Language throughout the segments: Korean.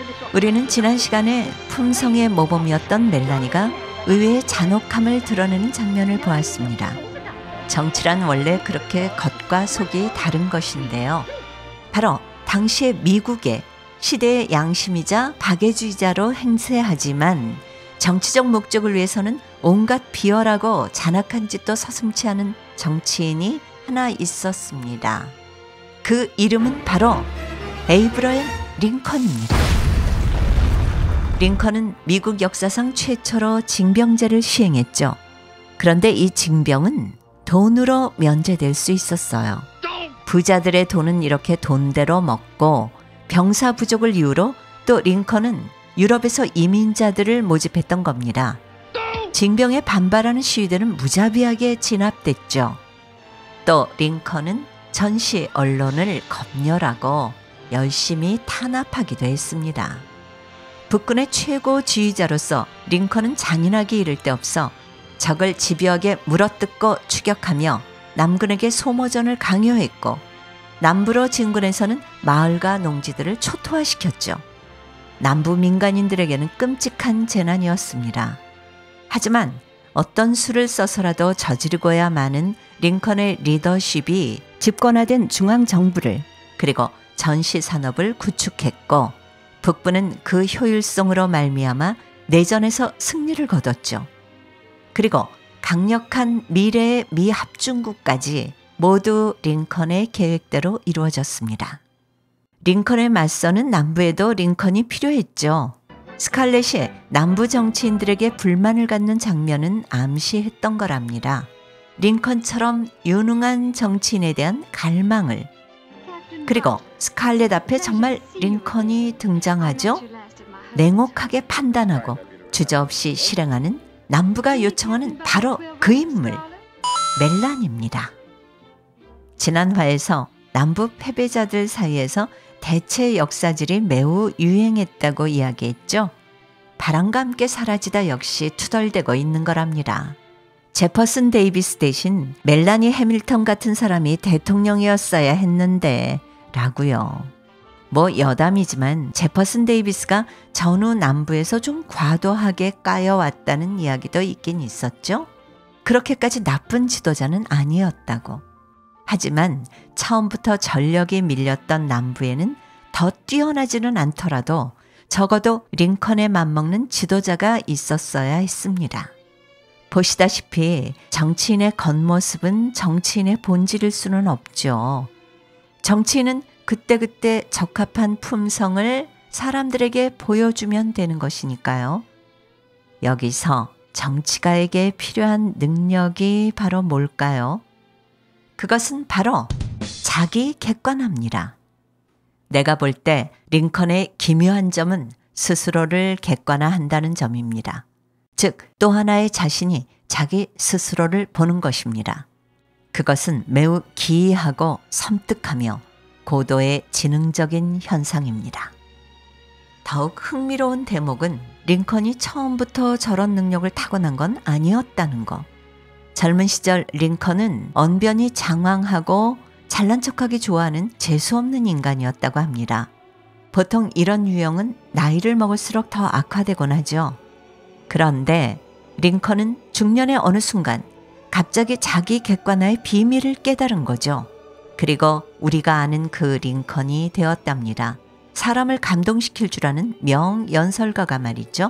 우리는 지난 시간에 품성의 모범이었던 멜라니가 의외의 잔혹함을 드러내는 장면을 보았습니다. 정치란 원래 그렇게 겉과 속이 다른 것인데요. 바로 당시의 미국의 시대의 양심이자 박애주의자로 행세하지만 정치적 목적을 위해서는 온갖 비열하고 잔악한 짓도 서슴지 않은 정치인이 하나 있었습니다. 그 이름은 바로 에이브러햄 링컨입니다. 링컨은 미국 역사상 최초로 징병제를 시행했죠. 그런데 이 징병은 돈으로 면제될 수 있었어요. 부자들의 돈은 이렇게 돈대로 먹고 병사 부족을 이유로 또 링컨은 유럽에서 이민자들을 모집했던 겁니다. 징병에 반발하는 시위대는 무자비하게 진압됐죠. 또 링컨은 전시 언론을 검열하고 열심히 탄압하기도 했습니다. 북군의 최고 지휘자로서 링컨은 잔인하게 이를 데 없어 적을 집요하게 물어뜯고 추격하며 남군에게 소모전을 강요했고 남부로 진군해서는 마을과 농지들을 초토화시켰죠. 남부 민간인들에게는 끔찍한 재난이었습니다. 하지만 어떤 수를 써서라도 저지르고야 마는 링컨의 리더십이 집권화된 중앙정부를 그리고 전시산업을 구축했고 북부는 그 효율성으로 말미암아 내전에서 승리를 거뒀죠. 그리고 강력한 미래의 미합중국까지 모두 링컨의 계획대로 이루어졌습니다. 링컨에 맞서는 남부에도 링컨이 필요했죠. 스칼렛이 남부 정치인들에게 불만을 갖는 장면은 암시했던 거랍니다. 링컨처럼 유능한 정치인에 대한 갈망을. 그리고 스칼렛 앞에 정말 링컨이 등장하죠. 냉혹하게 판단하고 주저없이 실행하는 남부가 요청하는 바로 그 인물, 멜란입니다. 지난 화에서 남부 패배자들 사이에서 대체 역사질이 매우 유행했다고 이야기했죠. 바람과 함께 사라지다 역시 투덜대고 있는 거랍니다. 제퍼슨 데이비스 대신 멜라니 해밀턴 같은 사람이 대통령이었어야 했는데 라고요. 뭐 여담이지만 제퍼슨 데이비스가 전후 남부에서 좀 과도하게 까여왔다는 이야기도 있긴 있었죠. 그렇게까지 나쁜 지도자는 아니었다고. 하지만 처음부터 전력이 밀렸던 남부에는 더 뛰어나지는 않더라도 적어도 링컨에 맞먹는 지도자가 있었어야 했습니다. 보시다시피 정치인의 겉모습은 정치인의 본질일 수는 없죠. 정치인은 그때그때 적합한 품성을 사람들에게 보여주면 되는 것이니까요. 여기서 정치가에게 필요한 능력이 바로 뭘까요? 그것은 바로 자기 객관화입니다. 내가 볼 때 링컨의 기묘한 점은 스스로를 객관화한다는 점입니다. 즉, 또 하나의 자신이 자기 스스로를 보는 것입니다. 그것은 매우 기이하고 섬뜩하며 고도의 지능적인 현상입니다. 더욱 흥미로운 대목은 링컨이 처음부터 저런 능력을 타고난 건 아니었다는 것. 젊은 시절 링컨은 언변이 장황하고 잘난 척하기 좋아하는 재수없는 인간이었다고 합니다. 보통 이런 유형은 나이를 먹을수록 더 악화되곤 하죠. 그런데 링컨은 중년의 어느 순간 갑자기 자기 객관화의 비밀을 깨달은 거죠. 그리고 우리가 아는 그 링컨이 되었답니다. 사람을 감동시킬 줄 아는 명연설가가 말이죠.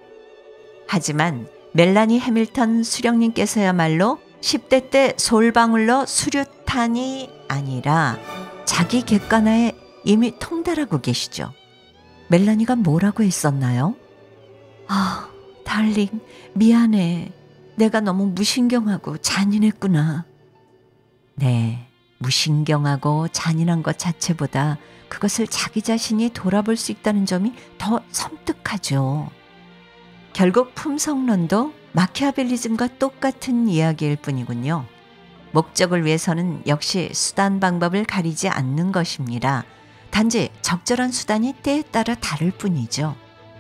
하지만 멜라니 해밀턴 수령님께서야말로 10대 때 솔방울로 수류탄이 아니라 자기 객관화에 이미 통달하고 계시죠. 멜라니가 뭐라고 했었나요? 아, 달링, 미안해. 내가 너무 무신경하고 잔인했구나. 네, 무신경하고 잔인한 것 자체보다 그것을 자기 자신이 돌아볼 수 있다는 점이 더 섬뜩하죠. 결국 품성론도 마키아벨리즘과 똑같은 이야기일 뿐이군요. 목적을 위해서는 역시 수단 방법을 가리지 않는 것입니다. 단지 적절한 수단이 때에 따라 다를 뿐이죠.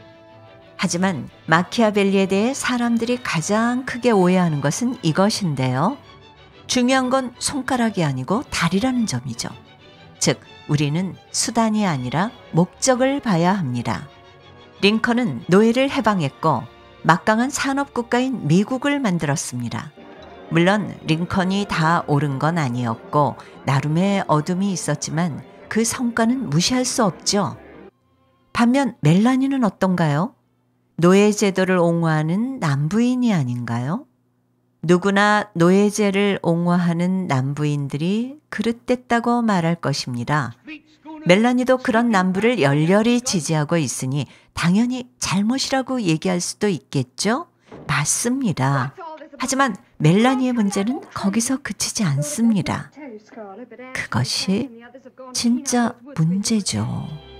하지만 마키아벨리에 대해 사람들이 가장 크게 오해하는 것은 이것인데요. 중요한 건 손가락이 아니고 다리라는 점이죠. 즉, 우리는 수단이 아니라 목적을 봐야 합니다. 링컨은 노예를 해방했고 막강한 산업국가인 미국을 만들었습니다. 물론 링컨이 다 옳은 건 아니었고 나름의 어둠이 있었지만 그 성과는 무시할 수 없죠. 반면 멜라니는 어떤가요? 노예제도를 옹호하는 남부인이 아닌가요? 누구나 노예제를 옹호하는 남부인들이 그릇됐다고 말할 것입니다. 멜라니도 그런 남부를 열렬히 지지하고 있으니 당연히 잘못이라고 얘기할 수도 있겠죠? 맞습니다. 하지만 멜라니의 문제는 거기서 그치지 않습니다. 그것이 진짜 문제죠.